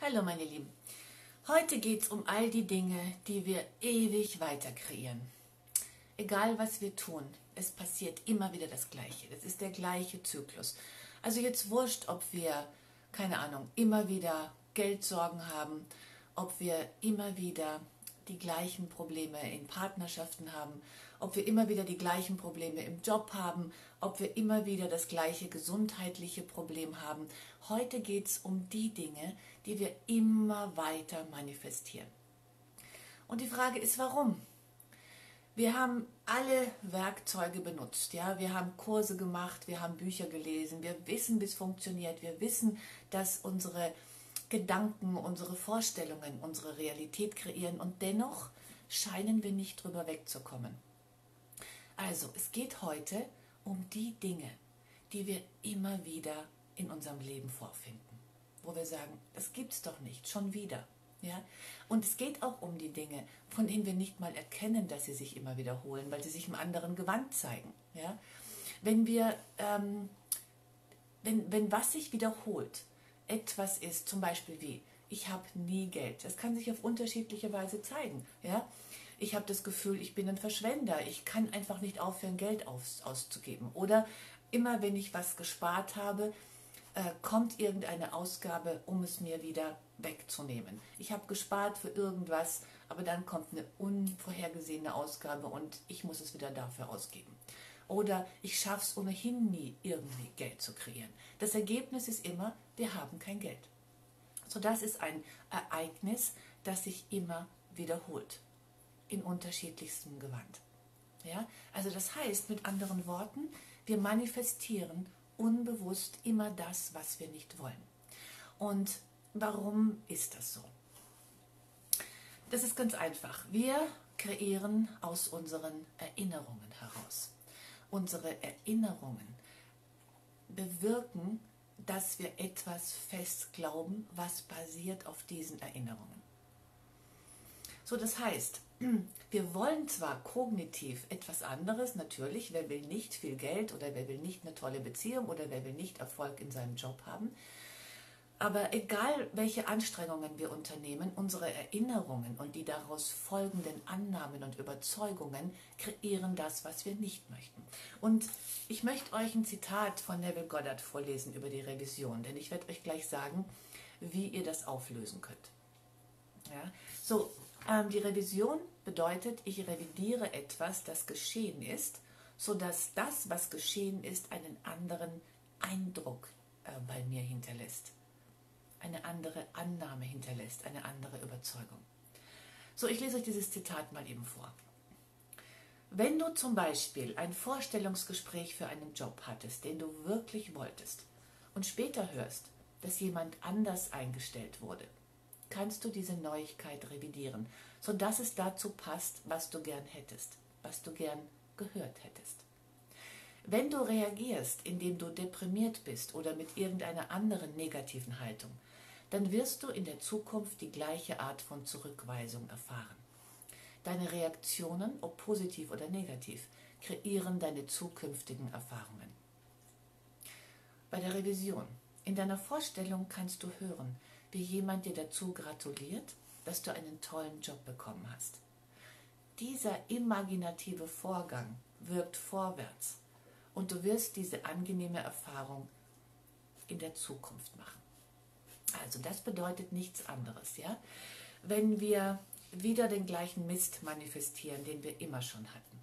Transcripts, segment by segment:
Hallo meine Lieben, heute geht es um all die Dinge, die wir ewig weiter kreieren. Egal was wir tun, es passiert immer wieder das Gleiche, das ist der gleiche Zyklus. Also jetzt wurscht, ob wir, keine Ahnung, immer wieder Geldsorgen haben, ob wir immer wieder die gleichen Probleme in Partnerschaften haben, ob wir immer wieder die gleichen Probleme im Job haben, ob wir immer wieder das gleiche gesundheitliche Problem haben. Heute geht es um die Dinge, die wir immer weiter manifestieren. Und die Frage ist, warum? Wir haben alle Werkzeuge benutzt, ja? Wir haben Kurse gemacht, wir haben Bücher gelesen, wir wissen, wie es funktioniert, wir wissen, dass unsere Gedanken, unsere Vorstellungen, unsere Realität kreieren und dennoch scheinen wir nicht drüber wegzukommen. Also, es geht heute um die Dinge, die wir immer wieder in unserem Leben vorfinden, wo wir sagen, das gibt's doch nicht, schon wieder. Ja? Und es geht auch um die Dinge, von denen wir nicht mal erkennen, dass sie sich immer wiederholen, weil sie sich im anderen Gewand zeigen. Ja? Wenn was sich wiederholt, etwas ist, zum Beispiel wie, ich habe nie Geld. Das kann sich auf unterschiedliche Weise zeigen. Ja? Ich habe das Gefühl, ich bin ein Verschwender. Ich kann einfach nicht aufhören, Geld auszugeben. Oder immer, wenn ich was gespart habe, kommt irgendeine Ausgabe, um es mir wieder wegzunehmen. Ich habe gespart für irgendwas, aber dann kommt eine unvorhergesehene Ausgabe und ich muss es wieder dafür ausgeben. Oder ich schaffe es ohnehin nie, irgendwie Geld zu kreieren. Das Ergebnis ist immer, wir haben kein Geld. So, das ist ein Ereignis, das sich immer wiederholt, in unterschiedlichstem Gewand. Ja? Also das heißt, mit anderen Worten, wir manifestieren unbewusst immer das, was wir nicht wollen. Und warum ist das so? Das ist ganz einfach. Wir kreieren aus unseren Erinnerungen heraus. Unsere Erinnerungen bewirken, dass wir etwas fest glauben, was basiert auf diesen Erinnerungen. So, das heißt, wir wollen zwar kognitiv etwas anderes, natürlich, wer will nicht viel Geld oder wer will nicht eine tolle Beziehung oder wer will nicht Erfolg in seinem Job haben, aber egal welche Anstrengungen wir unternehmen, unsere Erinnerungen und die daraus folgenden Annahmen und Überzeugungen kreieren das, was wir nicht möchten. Und ich möchte euch ein Zitat von Neville Goddard vorlesen über die Revision, denn ich werde euch gleich sagen, wie ihr das auflösen könnt. Ja? So, die Revision bedeutet, ich revidiere etwas, das geschehen ist, sodass das, was geschehen ist, einen anderen Eindruck bei mir hinterlässt, eine andere Annahme hinterlässt, eine andere Überzeugung. So, ich lese euch dieses Zitat mal eben vor. Wenn du zum Beispiel ein Vorstellungsgespräch für einen Job hattest, den du wirklich wolltest, und später hörst, dass jemand anders eingestellt wurde, kannst du diese Neuigkeit revidieren, sodass es dazu passt, was du gern hättest, was du gern gehört hättest. Wenn du reagierst, indem du deprimiert bist oder mit irgendeiner anderen negativen Haltung, dann wirst du in der Zukunft die gleiche Art von Zurückweisung erfahren. Deine Reaktionen, ob positiv oder negativ, kreieren deine zukünftigen Erfahrungen. Bei der Revision. In deiner Vorstellung kannst du hören, wie jemand dir dazu gratuliert, dass du einen tollen Job bekommen hast. Dieser imaginative Vorgang wirkt vorwärts und du wirst diese angenehme Erfahrung in der Zukunft machen. Also das bedeutet nichts anderes, ja? Wenn wir wieder den gleichen Mist manifestieren, den wir immer schon hatten,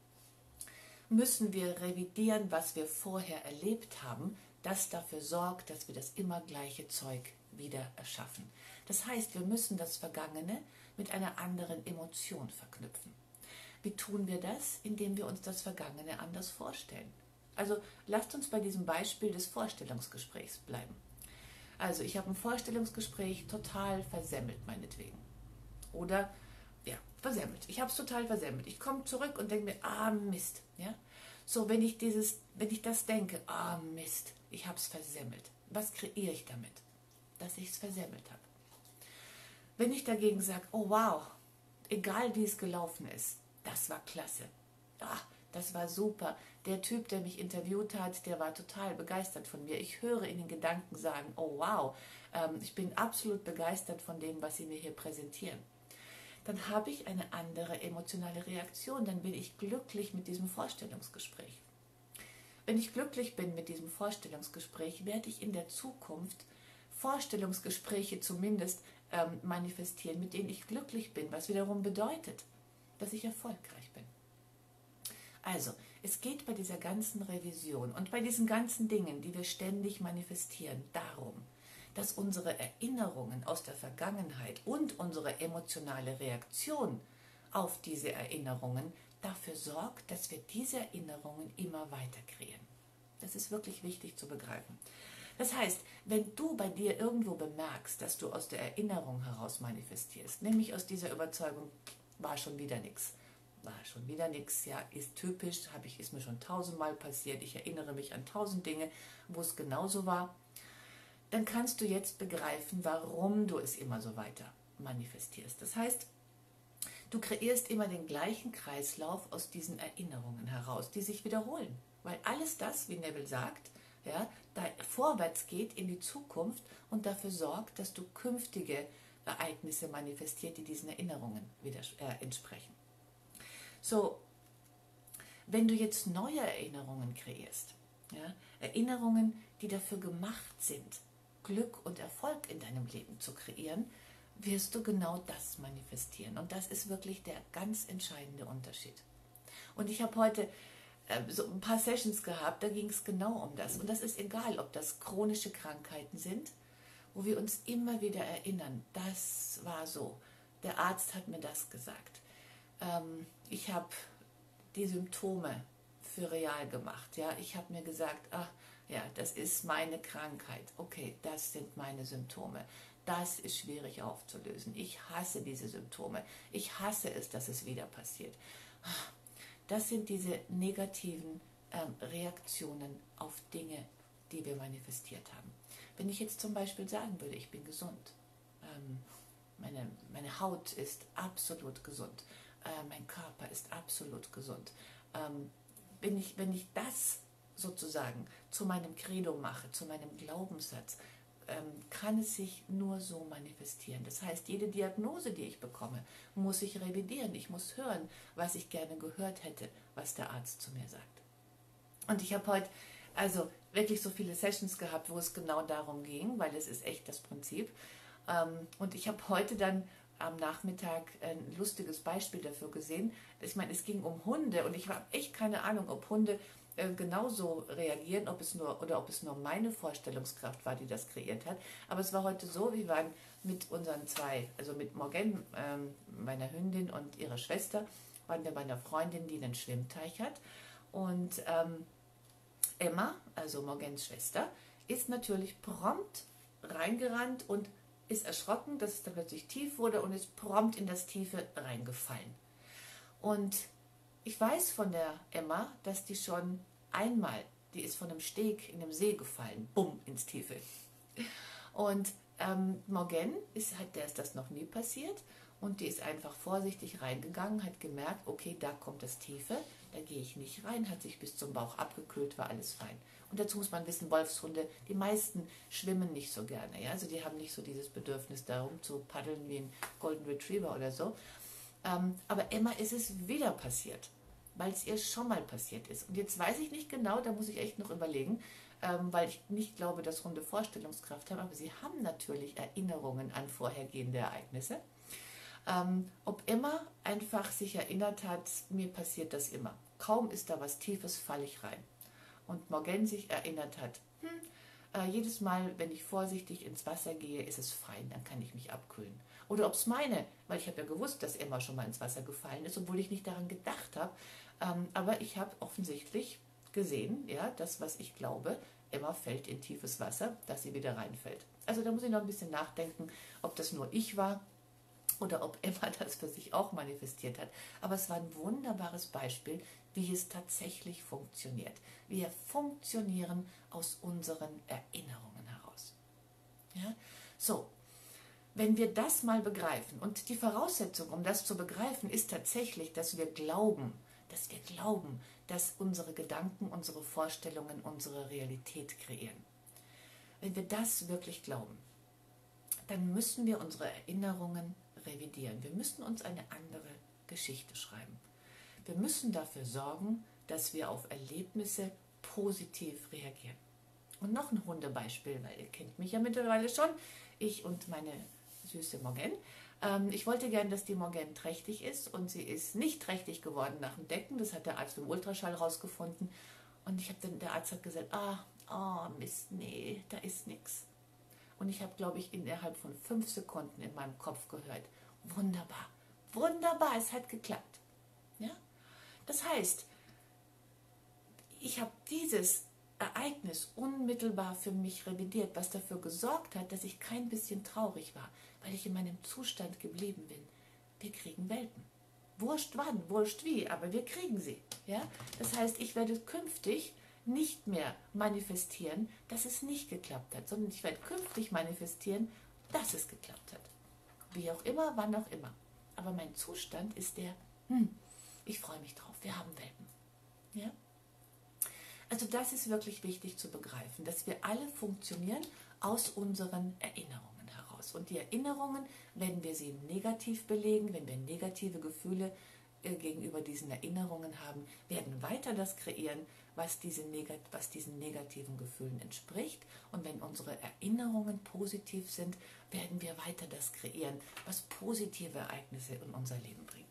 müssen wir revidieren, was wir vorher erlebt haben, das dafür sorgt, dass wir das immer gleiche Zeug wieder erschaffen. Das heißt, wir müssen das Vergangene mit einer anderen Emotion verknüpfen. Wie tun wir das? Indem wir uns das Vergangene anders vorstellen. Also lasst uns bei diesem Beispiel des Vorstellungsgesprächs bleiben. Also ich habe ein Vorstellungsgespräch total versemmelt meinetwegen. Oder, ja, versemmelt. Ich habe es total versemmelt. Ich komme zurück und denke mir, Mist. Ja? So, wenn ich das denke, Mist, ich habe es versemmelt. Was kreiere ich damit? Dass ich es versemmelt habe. Wenn ich dagegen sage, oh wow, egal wie es gelaufen ist, das war klasse. das war super. Der Typ, der mich interviewt hat, der war total begeistert von mir. Ich höre in den Gedanken sagen, oh wow, ich bin absolut begeistert von dem, was Sie mir hier präsentieren. Dann habe ich eine andere emotionale Reaktion, dann bin ich glücklich mit diesem Vorstellungsgespräch. Wenn ich glücklich bin mit diesem Vorstellungsgespräch, werde ich in der Zukunft Vorstellungsgespräche zumindest manifestieren, mit denen ich glücklich bin, was wiederum bedeutet, dass ich erfolgreich bin. Also, es geht bei dieser ganzen Revision und bei diesen ganzen Dingen, die wir ständig manifestieren, darum, dass unsere Erinnerungen aus der Vergangenheit und unsere emotionale Reaktion auf diese Erinnerungen dafür sorgt, dass wir diese Erinnerungen immer weiter kreieren. Das ist wirklich wichtig zu begreifen. Das heißt, wenn du bei dir irgendwo bemerkst, dass du aus der Erinnerung heraus manifestierst, nämlich aus dieser Überzeugung, war schon wieder nichts, ja, ist typisch, ist mir schon 1000-mal passiert, ich erinnere mich an 1000 Dinge, wo es genauso war, dann kannst du jetzt begreifen, warum du es immer so weiter manifestierst. Das heißt, du kreierst immer den gleichen Kreislauf aus diesen Erinnerungen heraus, die sich wiederholen. Weil alles das, wie Neville sagt, ja, da vorwärts geht in die Zukunft und dafür sorgt, dass du künftige Ereignisse manifestiert, die diesen Erinnerungen wieder entsprechen. So, wenn du jetzt neue Erinnerungen kreierst, ja, Erinnerungen, die dafür gemacht sind, Glück und Erfolg in deinem Leben zu kreieren, wirst du genau das manifestieren. Und das ist wirklich der ganz entscheidende Unterschied. Und ich habe heute so ein paar Sessions gehabt, da ging es genau um das. Und das ist egal, ob das chronische Krankheiten sind, wo wir uns immer wieder erinnern, das war so, der Arzt hat mir das gesagt. Ich habe die Symptome für real gemacht. Ja? Ich habe mir gesagt, ach ja, das ist meine Krankheit. Okay, das sind meine Symptome. Das ist schwierig aufzulösen. Ich hasse diese Symptome. Ich hasse es, dass es wieder passiert. Das sind diese negativen Reaktionen auf Dinge, die wir manifestiert haben. Wenn ich jetzt zum Beispiel sagen würde, ich bin gesund, meine Haut ist absolut gesund, mein Körper ist absolut gesund, wenn ich das sozusagen zu meinem Credo mache, zu meinem Glaubenssatz, kann es sich nur so manifestieren. Das heißt, jede Diagnose, die ich bekomme, muss ich revidieren. Ich muss hören, was ich gerne gehört hätte, was der Arzt zu mir sagt. Und ich habe heute also wirklich so viele Sessions gehabt, wo es genau darum ging, weil es ist echt das Prinzip. Und ich habe heute dann am Nachmittag ein lustiges Beispiel dafür gesehen. Ich meine, es ging um Hunde und ich habe echt keine Ahnung, ob Hunde genauso reagieren, ob es nur meine Vorstellungskraft war, die das kreiert hat. Aber es war heute so, wir waren mit unseren zwei, also mit Morgan, meiner Hündin und ihrer Schwester, waren wir bei einer Freundin, die einen Schwimmteich hat. Und Emma, also Morgans Schwester, ist natürlich prompt reingerannt und ist erschrocken, dass es da plötzlich tief wurde und ist prompt in das Tiefe reingefallen. Und ich weiß von der Emma, dass die schon einmal, die ist von einem Steg in einem See gefallen, bumm, ins Tiefe. Und Morgan, der ist das noch nie passiert und die ist einfach vorsichtig reingegangen, hat gemerkt, okay, da kommt das Tiefe, da gehe ich nicht rein, hat sich bis zum Bauch abgekühlt, war alles fein. Und dazu muss man wissen, Wolfshunde, die meisten schwimmen nicht so gerne, ja? Also die haben nicht so dieses Bedürfnis darum zu paddeln wie ein Golden Retriever oder so. Aber Emma ist es wieder passiert, weil es ihr schon mal passiert ist. Und jetzt weiß ich nicht genau, da muss ich echt noch überlegen, weil ich nicht glaube, dass Hunde Vorstellungskraft haben, aber sie haben natürlich Erinnerungen an vorhergehende Ereignisse. Ob Emma einfach sich erinnert hat, mir passiert das immer. Kaum ist da was Tiefes, falle ich rein. Und Morgan sich erinnert hat, jedes Mal, wenn ich vorsichtig ins Wasser gehe, ist es fein, dann kann ich mich abkühlen. Oder ob es weil ich habe ja gewusst, dass Emma schon mal ins Wasser gefallen ist, obwohl ich nicht daran gedacht habe. Aber ich habe offensichtlich gesehen, ja, das, was ich glaube, Emma fällt in tiefes Wasser, dass sie wieder reinfällt. Also da muss ich noch ein bisschen nachdenken, ob das nur ich war oder ob Emma das für sich auch manifestiert hat. Aber es war ein wunderbares Beispiel, wie es tatsächlich funktioniert. Wir funktionieren aus unseren Erinnerungen heraus. Ja? So, wenn wir das mal begreifen, und die Voraussetzung, um das zu begreifen, ist tatsächlich, dass wir glauben, dass unsere Gedanken, unsere Vorstellungen unsere Realität kreieren. Wenn wir das wirklich glauben, dann müssen wir unsere Erinnerungen revidieren. Wir müssen uns eine andere Geschichte schreiben. Wir müssen dafür sorgen, dass wir auf Erlebnisse positiv reagieren. Und noch ein Hundebeispiel, weil ihr kennt mich ja mittlerweile schon, ich und meine süße Morgan. Ich wollte gern, dass die Morgan trächtig ist und sie ist nicht trächtig geworden nach dem Decken. Das hat der Arzt im Ultraschall rausgefunden. Und der Arzt hat gesagt, Mist, nee, da ist nichts. Und ich habe, glaube ich, innerhalb von 5 Sekunden in meinem Kopf gehört, wunderbar, wunderbar, es hat geklappt. Ja? Das heißt, ich habe dieses Ereignis unmittelbar für mich revidiert, was dafür gesorgt hat, dass ich kein bisschen traurig war, weil ich in meinem Zustand geblieben bin. Wir kriegen Welpen. Wurscht wann, wurscht wie, aber wir kriegen sie. Ja? Das heißt, ich werde künftig nicht mehr manifestieren, dass es nicht geklappt hat, sondern ich werde künftig manifestieren, dass es geklappt hat. Wie auch immer, wann auch immer. Aber mein Zustand ist der, ich freue mich drauf, wir haben Welpen. Ja? Also das ist wirklich wichtig zu begreifen, dass wir alle funktionieren aus unseren Erinnerungen heraus. Und die Erinnerungen, wenn wir sie negativ belegen, wenn wir negative Gefühle gegenüber diesen Erinnerungen haben, werden weiter das kreieren, was diesen negativen Gefühlen entspricht. Und wenn unsere Erinnerungen positiv sind, werden wir weiter das kreieren, was positive Ereignisse in unser Leben bringt.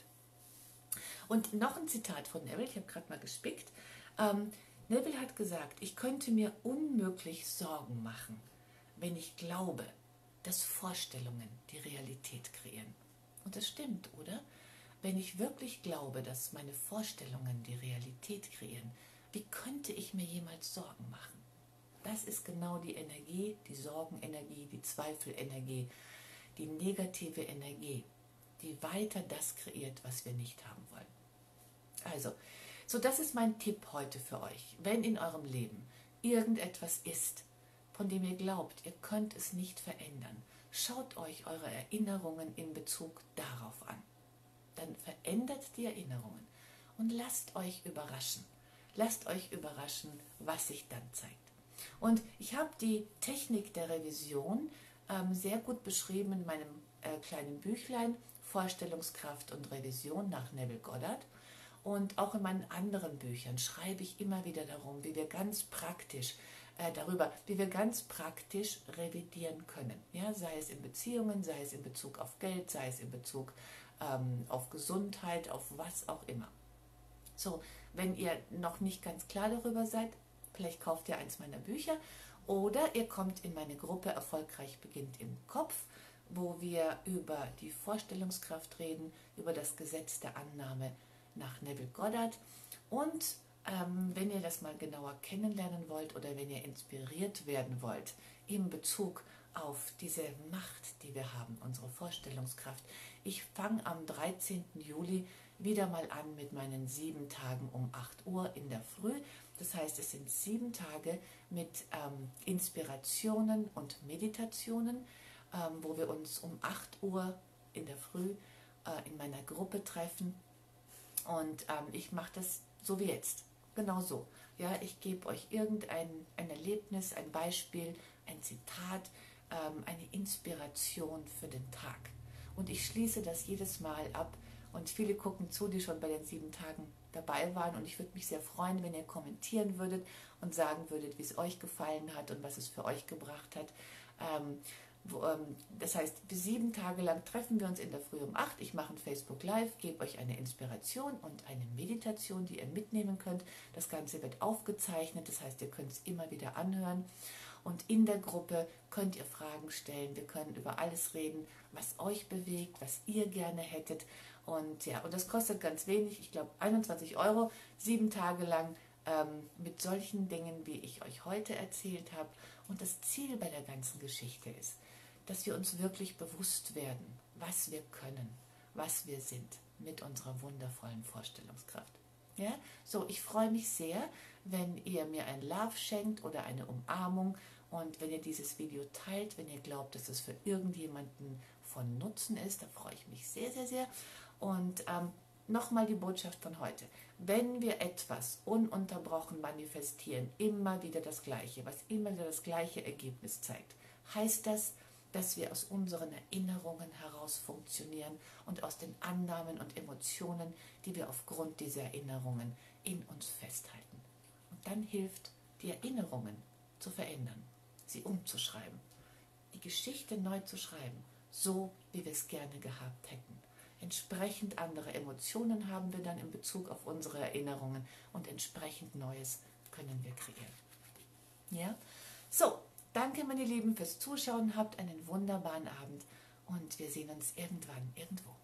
Und noch ein Zitat von Neville, ich habe gerade mal gespickt. Neville hat gesagt, ich könnte mir unmöglich Sorgen machen, wenn ich glaube, dass Vorstellungen die Realität kreieren. Und das stimmt, oder? Wenn ich wirklich glaube, dass meine Vorstellungen die Realität kreieren, wie könnte ich mir jemals Sorgen machen? Das ist genau die Energie, die Sorgenenergie, die Zweifelenergie, die negative Energie, die weiter das kreiert, was wir nicht haben wollen. Also, so das ist mein Tipp heute für euch. Wenn in eurem Leben irgendetwas ist, von dem ihr glaubt, ihr könnt es nicht verändern, schaut euch eure Erinnerungen in Bezug darauf an. Dann verändert die Erinnerungen und lasst euch überraschen. Lasst euch überraschen, was sich dann zeigt. Und ich habe die Technik der Revision sehr gut beschrieben in meinem kleinen Büchlein Vorstellungskraft und Revision nach Neville Goddard. Und auch in meinen anderen Büchern schreibe ich immer wieder darum, wie wir ganz praktisch revidieren können. Ja, sei es in Beziehungen, sei es in Bezug auf Geld, sei es in Bezug auf Gesundheit, auf was auch immer. So, wenn ihr noch nicht ganz klar darüber seid, vielleicht kauft ihr eins meiner Bücher oder ihr kommt in meine Gruppe Erfolgreich beginnt im Kopf, wo wir über die Vorstellungskraft reden, über das Gesetz der Annahme nach Neville Goddard. Und wenn ihr das mal genauer kennenlernen wollt oder wenn ihr inspiriert werden wollt in Bezug auf diese Macht, die wir haben, unsere Vorstellungskraft. Ich fange am 13. Juli wieder mal an mit meinen 7 Tagen um 8 Uhr in der Früh. Das heißt, es sind 7 Tage mit Inspirationen und Meditationen, wo wir uns um 8 Uhr in der Früh in meiner Gruppe treffen. Und ich mache das so wie jetzt, genau so. Ja, ich gebe euch irgendein Erlebnis, ein Beispiel, ein Zitat, eine Inspiration für den Tag. Und ich schließe das jedes Mal ab und viele gucken zu, die schon bei den 7 Tagen dabei waren. Und ich würde mich sehr freuen, wenn ihr kommentieren würdet und sagen würdet, wie es euch gefallen hat und was es für euch gebracht hat. Das heißt, 7 Tage lang treffen wir uns in der Früh um 8. Ich mache ein Facebook Live, gebe euch eine Inspiration und eine Meditation, die ihr mitnehmen könnt. Das Ganze wird aufgezeichnet, das heißt, ihr könnt es immer wieder anhören. Und in der Gruppe könnt ihr Fragen stellen. Wir können über alles reden, was euch bewegt, was ihr gerne hättet. Und ja, und das kostet ganz wenig, ich glaube 21 €, 7 Tage lang mit solchen Dingen, wie ich euch heute erzählt habe. Und das Ziel bei der ganzen Geschichte ist, dass wir uns wirklich bewusst werden, was wir können, was wir sind mit unserer wundervollen Vorstellungskraft. Ja? So, ich freue mich sehr, wenn ihr mir ein Love schenkt oder eine Umarmung und wenn ihr dieses Video teilt, wenn ihr glaubt, dass es für irgendjemanden von Nutzen ist, da freue ich mich sehr, sehr, sehr. Und nochmal die Botschaft von heute. Wenn wir etwas ununterbrochen manifestieren, immer wieder das Gleiche, was immer wieder das gleiche Ergebnis zeigt, heißt das, dass wir aus unseren Erinnerungen heraus funktionieren und aus den Annahmen und Emotionen, die wir aufgrund dieser Erinnerungen in uns festhalten. Und dann hilft, die Erinnerungen zu verändern, sie umzuschreiben, die Geschichte neu zu schreiben, so wie wir es gerne gehabt hätten. Entsprechend andere Emotionen haben wir dann in Bezug auf unsere Erinnerungen und entsprechend Neues können wir kreieren. Ja? So, danke meine Lieben fürs Zuschauen, habt einen wunderbaren Abend und wir sehen uns irgendwann irgendwo.